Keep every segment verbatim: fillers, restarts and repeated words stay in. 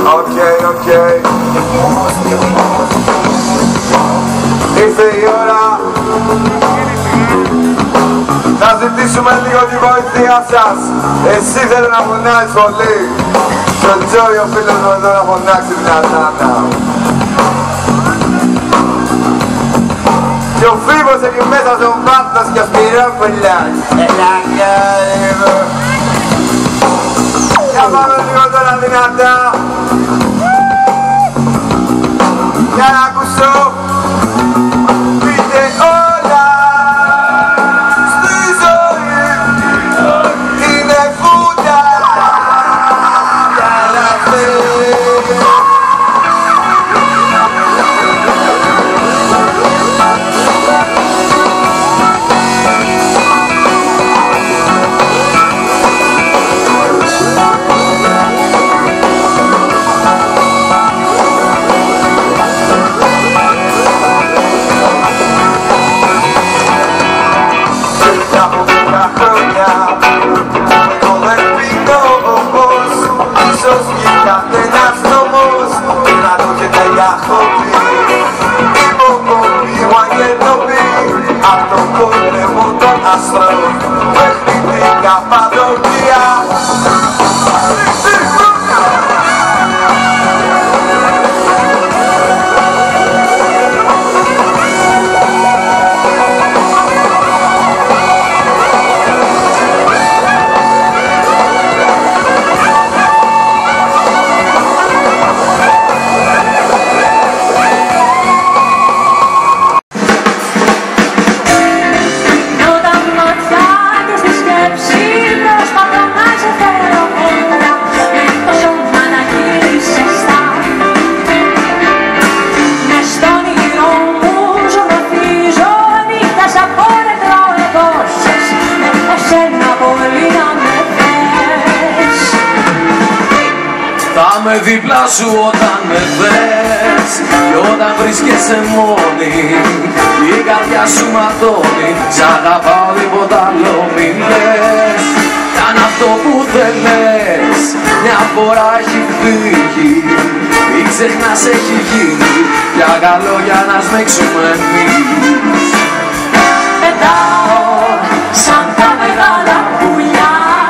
Οκ, οκ. Ήρθε η ώρα να ζητήσουμε λίγο τη βοήθειά σας. Εσύ θέλω να φωνάζεις πολύ. Και ο Τζόι ο φίλος μου εδώ να φωνάξει δυνατά. Και ο Φίβος εκεί μέσα στον Πάτνος και ο Σπυρόπουλος. Έλα λίγο. Για πάμε λίγο τώρα δυνατά. Για να ακούσω. Πείτε όλα. Στη ζωή. Είναι φούτα. Για να φύγει. Με δίπλα σου όταν με θες και όταν βρίσκεσαι μόνη η καρδιά σου ματώνει. Σ' αγαπάω τίποτα άλλο μην λες. Κάνε αυτό που δεν λες. Μια φορά έχει φύγει. Μην ξεχνάς έχει γίνει. Για καλό για να σμίξουμε εμείς. Πετάω σαν τα μεγάλα πουλιά.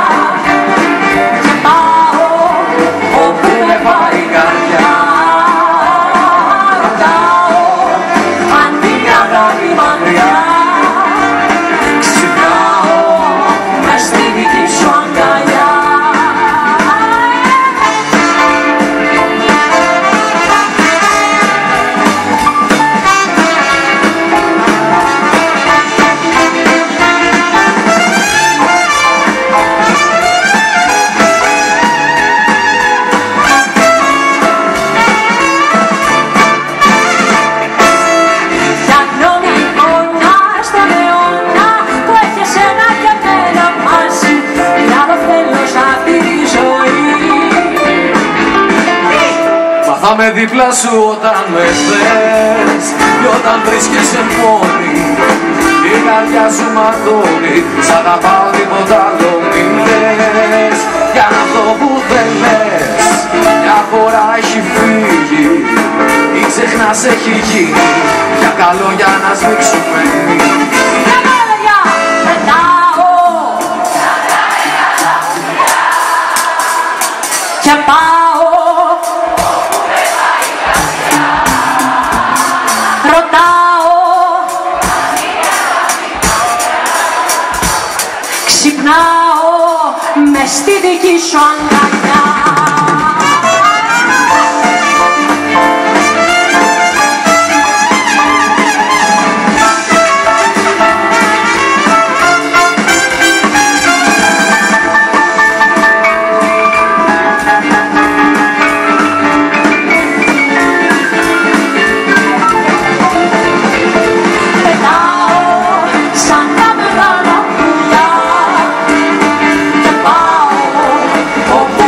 Θα με δίπλα σου όταν με θες και όταν βρίσκεσαι μόνη η καρδιά σου ματώνει. Σ' αγαπάω τίποτα άλλο μην λες. Για αυτό που δεν λες. Μια φορά έχει φύγει. Μην ξεχνάς έχει γίνει. Για καλό για να σμίξουμε εμείς. Και πάω. Ρωτάω. Ξυπνάω μες στη δική σου αγκαλιά. Oh,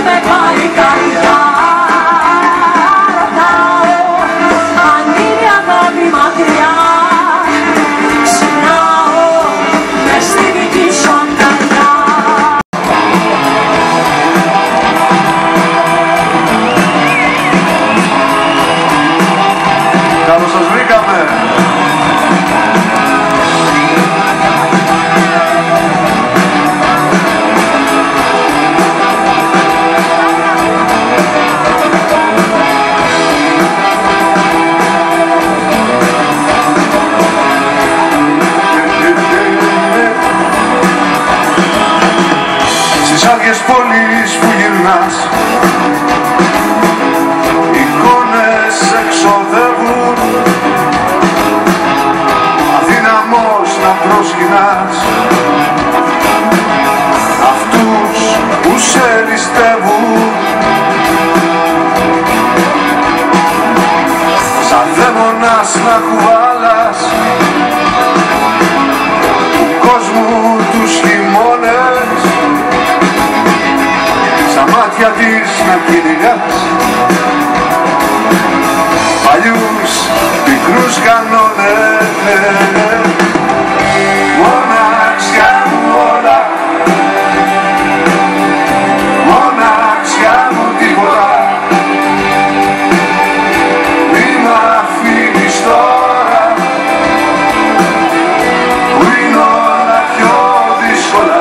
Καλώς σας βρήκαμε. Στις άδειες πόλεις που γυρνάς, εικόνες εξοδεύουν, αδύναμος να προσκυνάς αυτούς που σε ληστεύουν. Σαν δαίμονας να κουβάλας του κόσμου τους χειμώνες, στα μάτια της να κυνηγάς παλιούς πικρούς κανόνες. Μοναξιά μου όλα, μοναξιά μου τίποτα, μη μ' αφήνεις τώρα που είναι όλα πιο δύσκολα.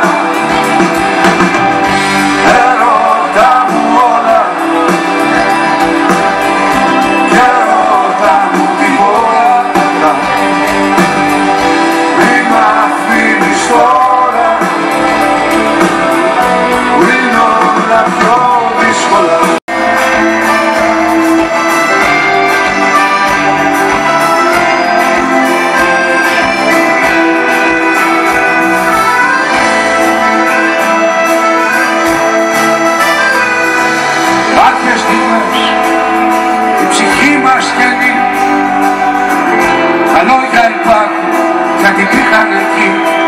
Γιατί πήγαν εκεί,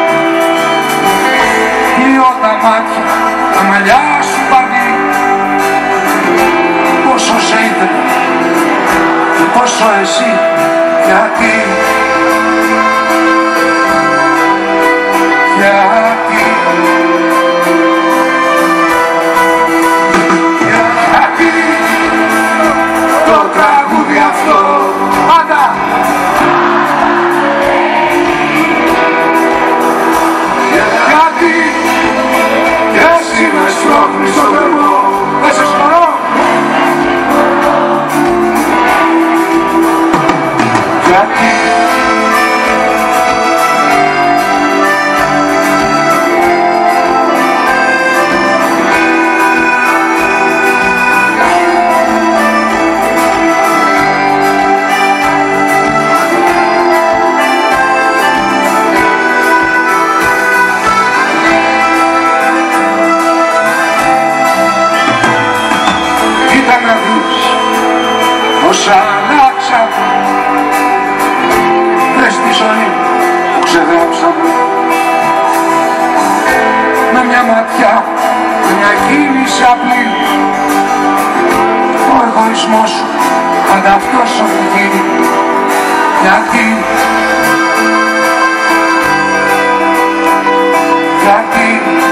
δύο τα μάτια, τα μαλλιά σου πάλι, πόσο σε είδε και πόσο εσύ, γιατί, γιατί, γιατί το τραγούδι αυτό πάντα. Όσα αλλάξαμε, μες στη ζωή που ξεγράψαμε, με μια ματιά, με μια κίνηση απλή, ο εγωισμός σου πάντα αυτός ο φυγεί. Γιατί, γιατί,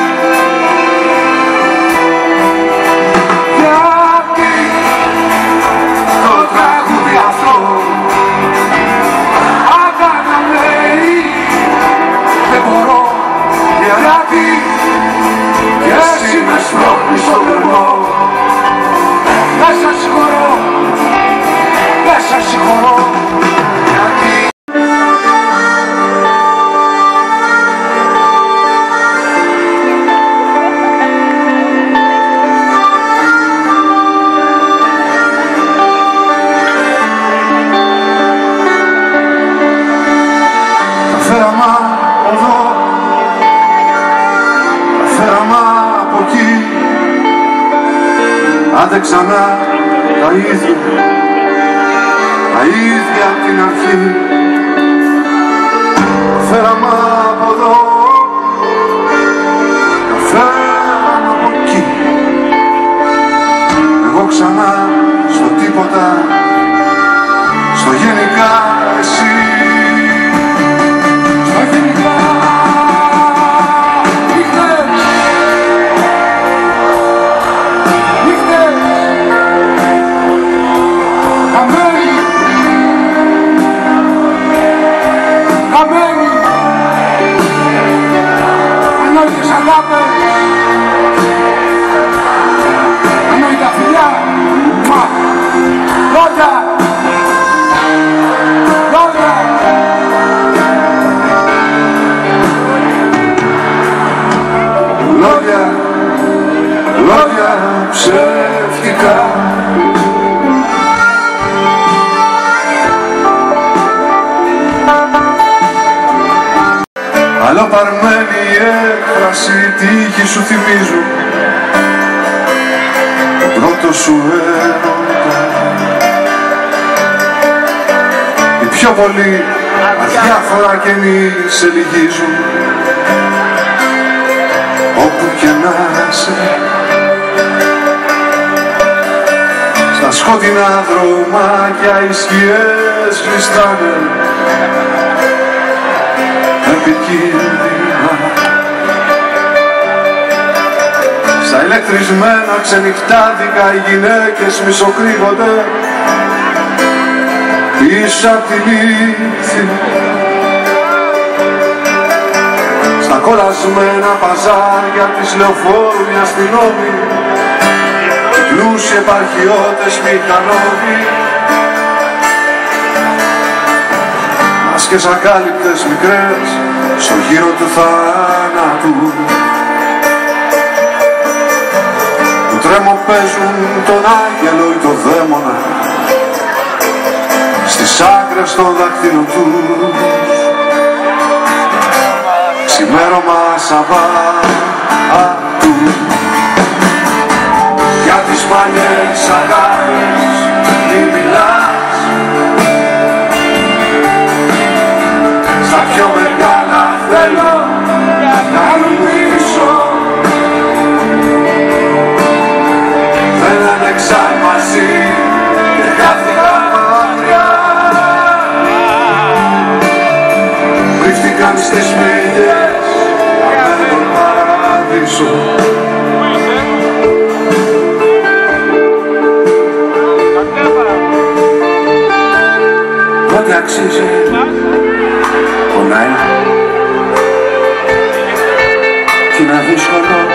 άντε ξανά τα ίδια, τα ίδια απ' την αρχή. Φέραμε από εδώ, φέραμε από εκεί. Εγώ ξανά στο τίποτα, στο γενικά εσύ. Στο γενικά παρμένη η έκφραση, τύχη σου θυμίζουν το πρώτο σου έρωτα. Οι πιο πολλοί αδιάφορα καινοί σε λυγίζουν, όπου και να είσαι. Στα σκότεινα δρομάκια οι σκιές γλιστράνε επικίνδυνα. Στα ηλεκτρισμένα ξενυχτάδικα οι γυναίκες μισοκρύβονται πίσω απ' τη λύθη. Στα κολλασμένα παζάρια της λεωφόρου οι αστυνόμοι, οι πλούσιοι επαρχιώτες μηχανόβοι, μάσκες ακάλυπτες μικρές στο γύρο του θάνατου. Του τρέμο παίζουν τον άγγελο ή τον δαίμονα στις άκρες των δακτύλων τους. Ξημέρωμα Σαββάτου για τις μανιές αγάπης μη μιλάς. Στα πιο μεγάλα θέλω να μιλήσω. Δεν ανέξαν μαζί και χάθηκαν μακριά. Κρύφτηκαν στις μύγες να με τον παραδείσο. Ό,τι αξίζει πονάει κι είναι δύσκολο.